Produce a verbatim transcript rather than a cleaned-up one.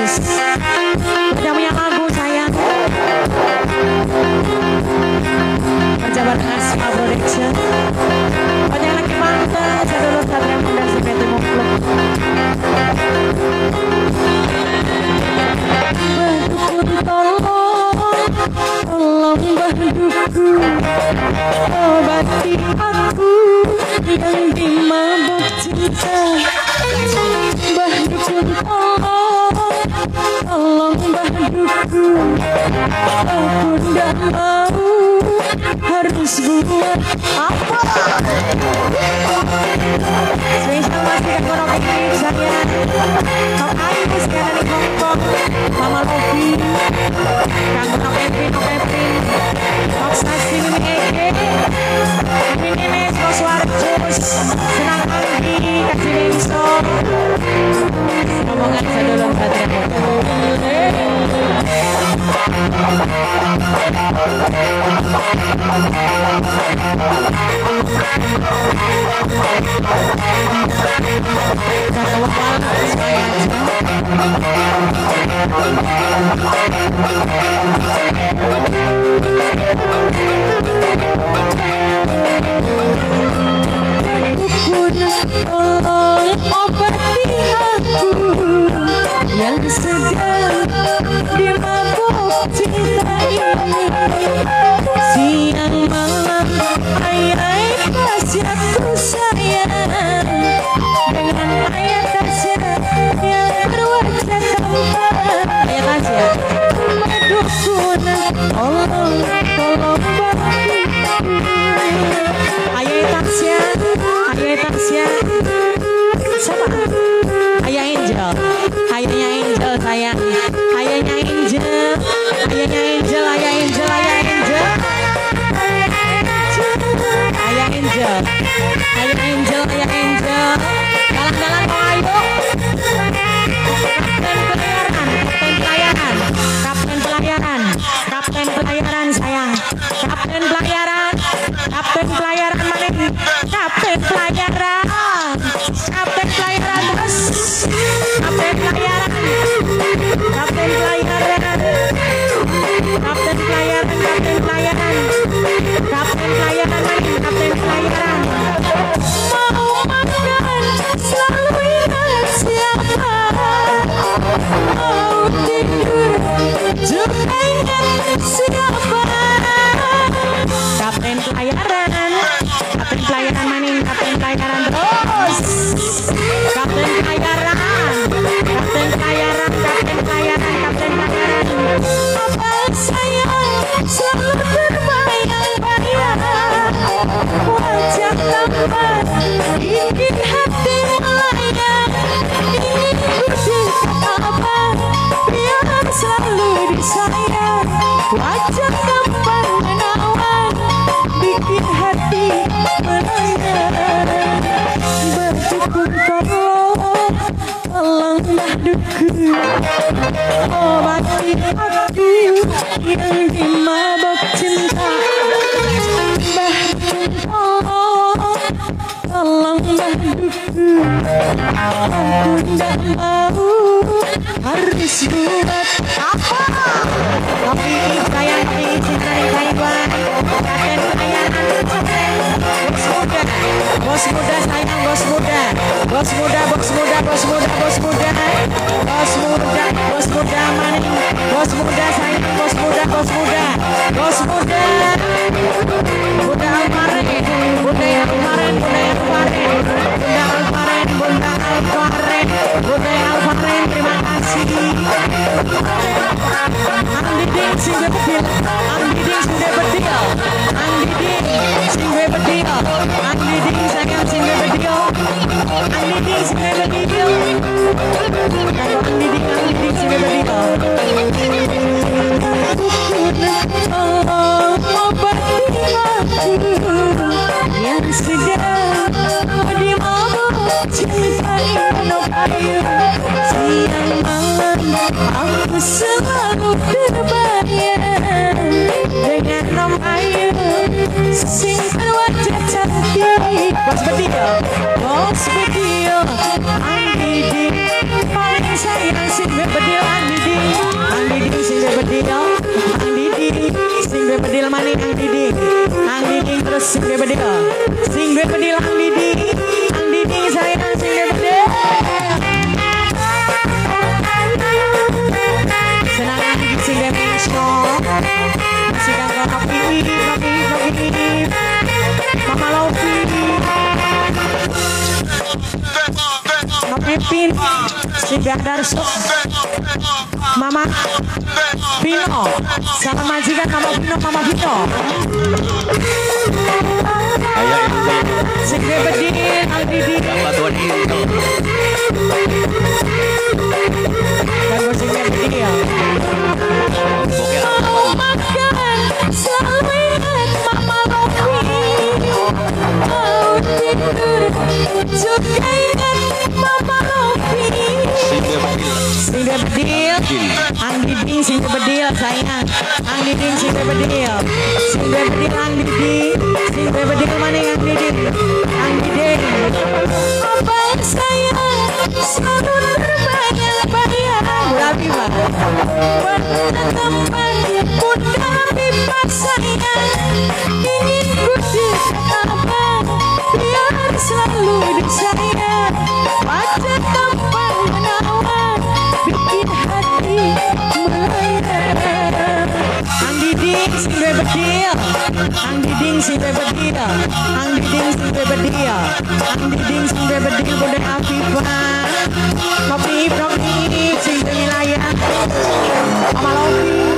Haris. Udah punya lagu sayang. Pejabat Asma Production. Banyak lagi mantap. Saya dulu Satria Muda Seperti Mukluk. Bantuku tolong, tolong bantuku, obati aku yang dimabuk cinta. Bantuku tolong, tolong bantuku, aku nggak mau harus buat apa. Spesial masih ekonomi saya. Kau ayo sekarang di Hongkong, Mama Lofi, Kang Nok Evin, Nok Evin, Nok Sasi, Mimi Ege, Mimi Nemes, Bos Warjus, Senang Anggi, Kasih Dengso. Ngomongan sedulur Satria Muda. Kata wakal saya tolong obati aku yang sedang dimabuk cinta ini. Siang malam ayai kasih aku sayang dengan ayat kasih yang berwajah tampan. Ayat kasih dukun tolong tolong bantu. Ayat Tasya, ayat Tasya. Siapa? Ayah Angel, ayahnya Angel sayang, ayahnya Angel, ayahnya Angel, ayah Angel, ayah Angel, ayah Angel, ayah Angel, ayah Angel. Jalan-jalan mau ayo. Kapten pelayaran, kapten pelayaran, kapten pelayaran, kapten pelayaran sayang, kapten pelayaran, kapten pelayaran mana? Kapten pelayaran, kapten pelayaran terus, kapten pelayaran, kapten pelayaran, kapten pelayaran, kapten pelayaran, kapten pelayaran mana? Kapten pelayaran. Mau makan selalu ingat siapa, mau tidur juga ingat siapa. Kapten pelayaran, kapten pelayaran maning, kapten pelayaran terus, kapten pelayaran, kapten pelayaran, kapten pelayaran, kapten pelayaran. Apa sayang selalu terbayang-bayang, wajah tampan ingin hati melayang, ingin bercita biar selalu disayang, wajah tampan menawan bikin hati melayang. Bersyukur tolong tolong bantuku, obati aku yang dimabuk cinta. Tolong tolong bantuku, aku nggak mau harus buat apa. Tapi sayang ini cinta di Taiwan, kapten pelayaran capek. Bos muda, bos muda sayang, bos muda, bos muda, bos muda, bos muda, bos muda, bos muda, bos muda maning, bos muda sayang, bos muda, bos muda, bos muda, Bunda Alfaren, Bunda yang kemarin, Bunda yang kemarin, Bunda Alfaren, Bunda Alfaren, Bunda Alfaren, terima kasih. Ang Diding sing bedil, Ang Diding sing bedil, Ang Diding sing bedil, Ang Diding sayang sing bedil, Ang Diding sing bedil, kalau Ang Diding, Ang Diding sing bedil. Oh, obati aku yang sedang dimabuk cinta ini. Siang malam aku selalu terbayang dengan nom ayu sing berwajah cantik. Bos Bedio, Bos Bedio, Ang Diding paling sayang sing Bedio. dua bedil maning ang diding, ang diding terus sing dua bedil, sing dua bedil ang diding, ang diding sayang sing dua bedil. Senang lagi sing dua bedil, masih kan kau kopi, kopi, kopi, Mama Lofi, Kopi Pin, sing dua Darso, Mama Pino, sama majikan Mama Pino, Mama Pino. Sing dua bedil, ang diding. Dan gue sing dua bedil. Mau makan, selalu ingat Mama Lofi. Mau tidur, juga ingat Mama Lofi. Sing dua bedil, ang diding sing dua bedil sayang, ang diding sing dua bedil, sing dua bedil ang diding, sing dua bedil mana yang diding, ang diding. Abang sayang selalu terbayang-bayang, Rabi mah. Bertetapan muda pipa sayang, ingin ku abang biar selalu disayang. Pada kapan menawan, bikin hati melayang. Ang diding sing dua bedil, ang diding sing dua bedil, ang diding sing dua bedil, ang diding sing dua bedil Bunda Afifah. Kopi kopi sing dua wilayah Mama Lofi.